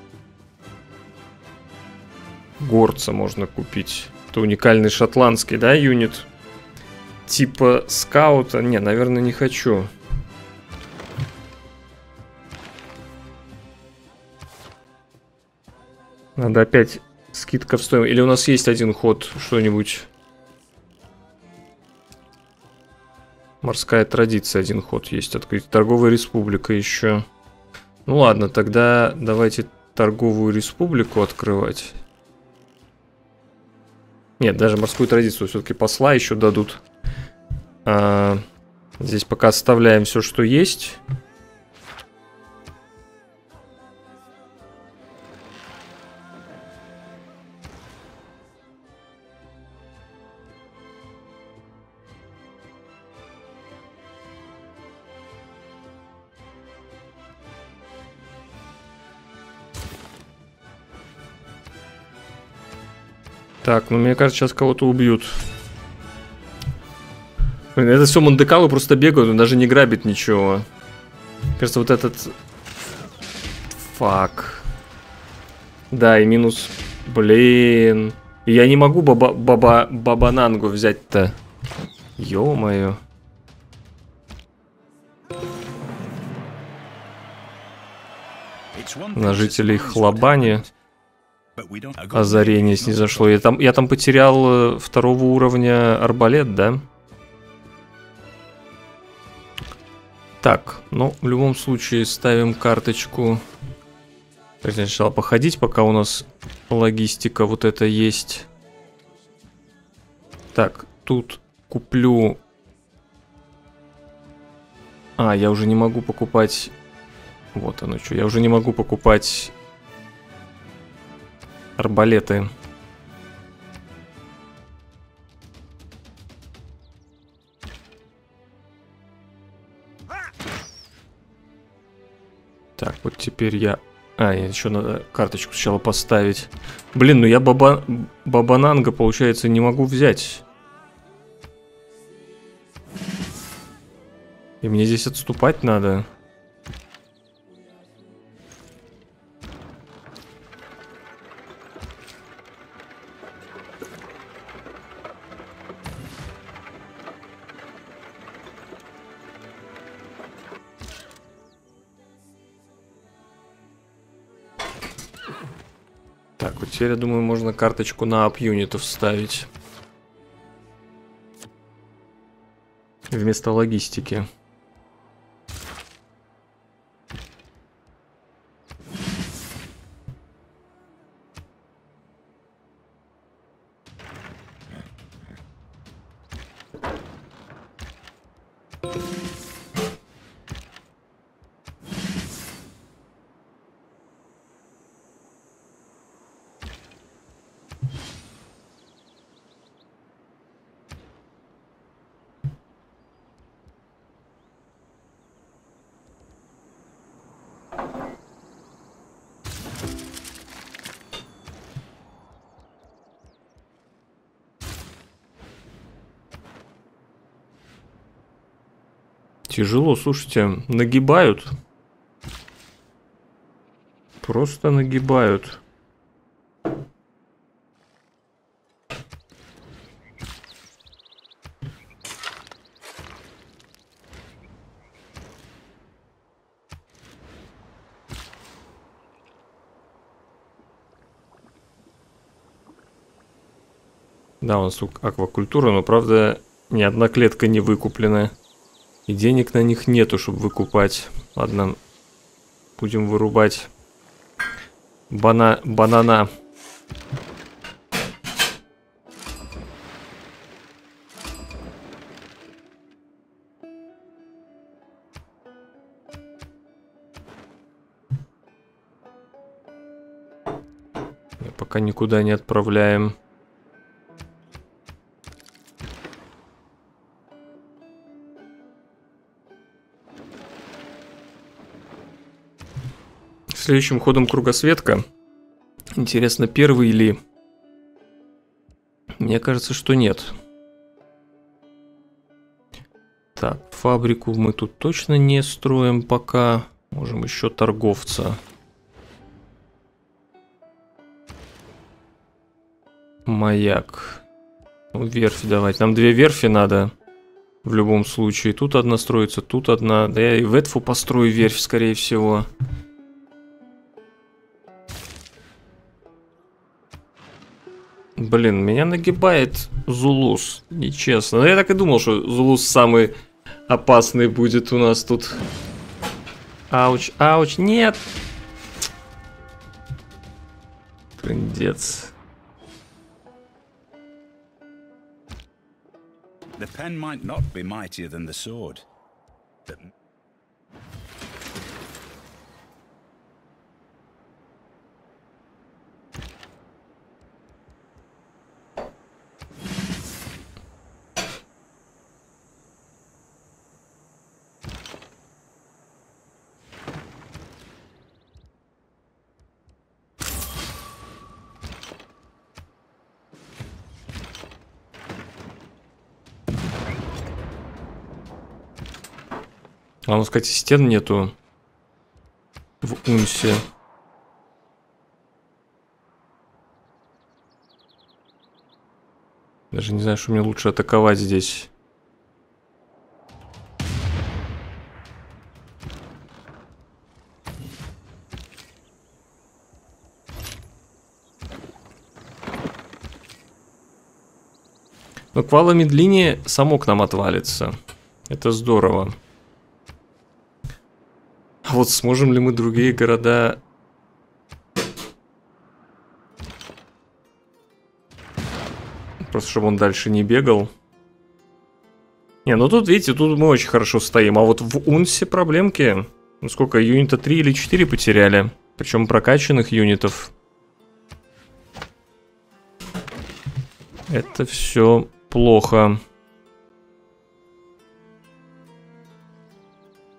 Горца можно купить. Это уникальный шотландский, да, юнит? Типа скаута. Не, наверное, не хочу. Надо опять скидка в стоимость. Или у нас есть один ход, что-нибудь... Морская традиция, один ход есть. Открыть. Торговая республика еще. Ну ладно, тогда давайте торговую республику открывать. Нет, даже морскую традицию все-таки посла еще дадут. А, здесь пока оставляем все, что есть. Так, ну мне кажется, сейчас кого-то убьют. Блин, это все Мандекалы просто бегают, он даже не грабит ничего. Кажется, вот этот... Фак. Да, и минус... Блин. Я не могу баба... Баба... Бабанангу взять-то. Ё-моё. На жителей Хлабани. Озарение снизошло. Я там, я там потерял второго уровня арбалет, да? Так, ну, в любом случае ставим карточку. Сначала походить, пока у нас логистика вот это есть. Так, тут куплю... А, я уже не могу покупать... Вот оно что, я уже не могу покупать... Арбалеты. Так, вот теперь я... А, нет, еще надо карточку сначала поставить. Блин, ну я баба... Бабананга, получается, не могу взять. И мне здесь отступать надо. Так, вот теперь, я думаю, можно карточку на ап-юнитов ставить. Вместо логистики. Тяжело, слушайте, нагибают. Просто нагибают. Да, у нас тут аквакультура, но, правда, ни одна клетка не выкуплена. И денег на них нету, чтобы выкупать. Ладно, будем вырубать бана... банана. Пока никуда не отправляем. Следующим ходом кругосветка. Интересно, первый ли? Мне кажется, что нет. Так, фабрику мы тут точно не строим пока. Можем еще торговца. Маяк. Ну, верфь давать. Нам две верфи надо. В любом случае. Тут одна строится, тут одна. Да я и в Эдфу построю верфь, скорее всего. Блин, меня нагибает Зулус. Нечестно. Но я так и думал, что Зулус самый опасный будет у нас тут. Ауч, ауч, нет! Трындец. The pen might not be mightier than the sword, but... А у нас, кстати, стен нету в Унсе. Даже не знаю, что мне лучше атаковать здесь. Но Квала Медлини само к нам отвалится. Это здорово. А вот сможем ли мы другие города... Просто чтобы он дальше не бегал. Не, ну тут, видите, тут мы очень хорошо стоим. А вот в Унсе проблемки. Ну сколько, юнита три или четыре потеряли. Причем прокачанных юнитов. Это все плохо.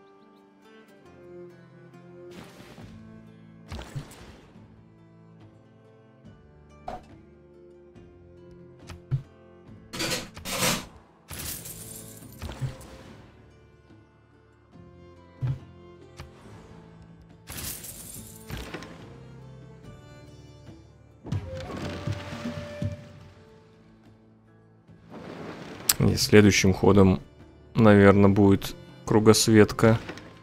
И следующим ходом, наверное, будет кругосветка.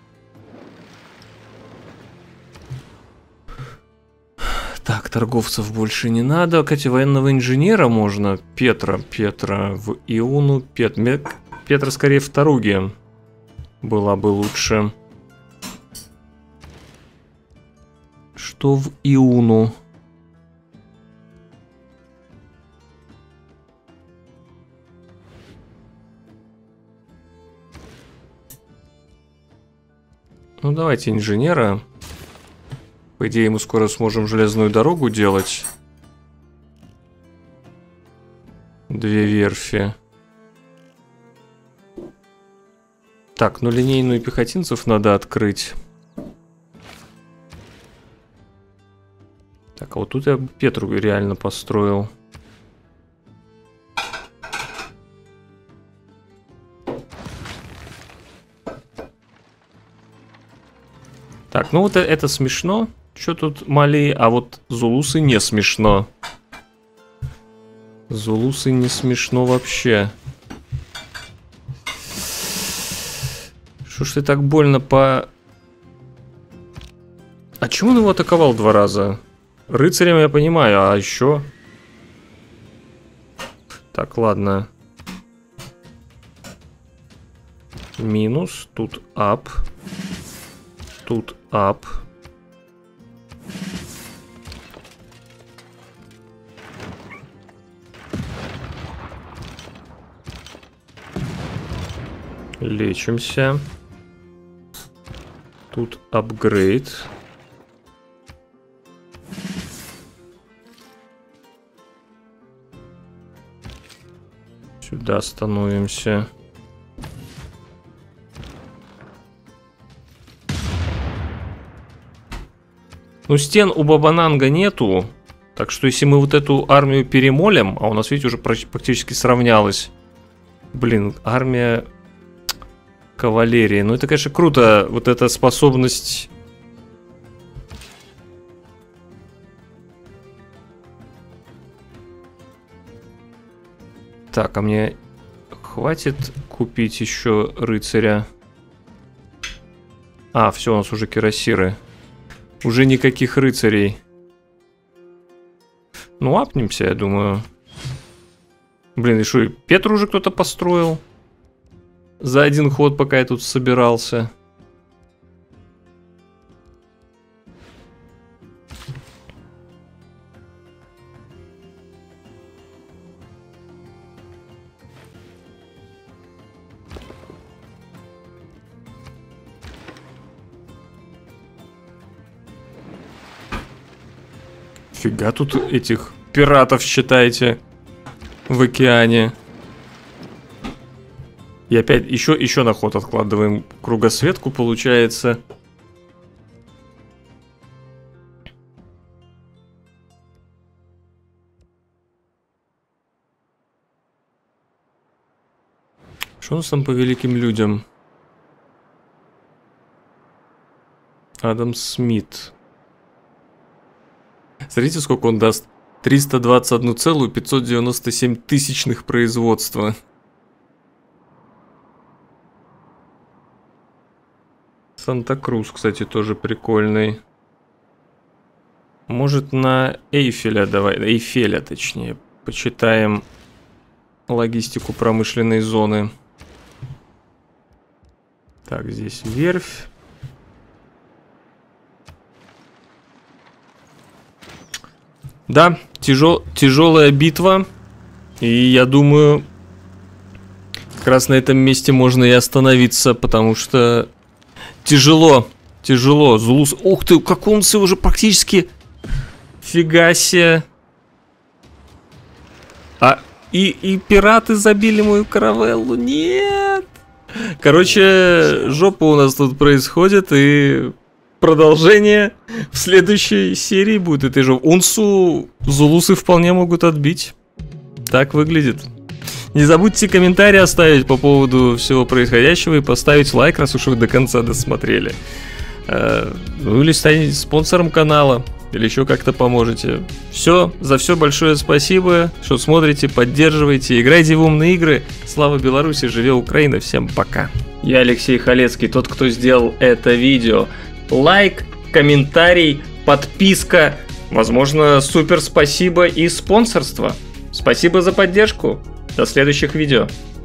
Так, торговцев больше не надо. Кстати, военного инженера можно. Петра, Петра в Иуну. Пет... Петра скорее в Таруге. Была бы лучше. Что в Иуну? Ну, давайте инженера. По идее, мы скоро сможем железную дорогу делать. Две верфи. Так, ну линейную пехотинцев надо открыть. Так, а вот тут я Петру реально построил. Так, ну вот это смешно. Что тут Мали, а вот зулусы не смешно. Зулусы не смешно вообще. Что ж ты так больно по... А чему он его атаковал два раза? Рыцарем я понимаю, а еще... Так, ладно. Минус, тут ап. Тут ап. Лечимся. Тут апгрейд. Сюда становимся. Ну, стен у Бабананга нету. Так что если мы вот эту армию перемолим, а у нас, видите, уже практически сравнялось. Блин, армия кавалерии. Ну, это, конечно, круто. Вот эта способность... Так, а мне хватит купить еще рыцаря? А, все, у нас уже кирасиры. Уже никаких рыцарей. Ну, апнемся, я думаю. Блин, и что, Петру уже кто-то построил? За один ход, пока я тут собирался. Фига тут этих пиратов, считайте, в океане. И опять еще, еще на ход откладываем кругосветку, получается. Что у нас там по великим людям? Адам Смит. Смотрите, сколько он даст. триста двадцать одна целая пятьсот девяносто семь тысячных производства. Санта-Крус, кстати, тоже прикольный. Может, на Эйфеля давай, Эйфеля точнее, почитаем логистику промышленной зоны. Так, здесь верфь. Да, тяжел, тяжелая битва. И я думаю, как раз на этом месте можно и остановиться, потому что тяжело, тяжело. Зулус, ух ты, как он все уже практически... Фига себе. А, и, и пираты забили мою каравеллу, нет. Короче, жопа у нас тут происходит, и... Продолжение в следующей серии будет этой же. Унсу зулусы вполне могут отбить. Так выглядит. Не забудьте комментарий оставить по поводу всего происходящего и поставить лайк, раз уж вы до конца досмотрели. Ну или станете спонсором канала. или еще как-то поможете. Все, за все большое спасибо, что смотрите, поддерживаете, играйте в умные игры. Слава Беларуси, живе Украина, всем пока. Я Алексей Халецкий, тот, кто сделал это видео. Лайк, комментарий, подписка, возможно, супер спасибо и спонсорство. Спасибо за поддержку. До следующих видео.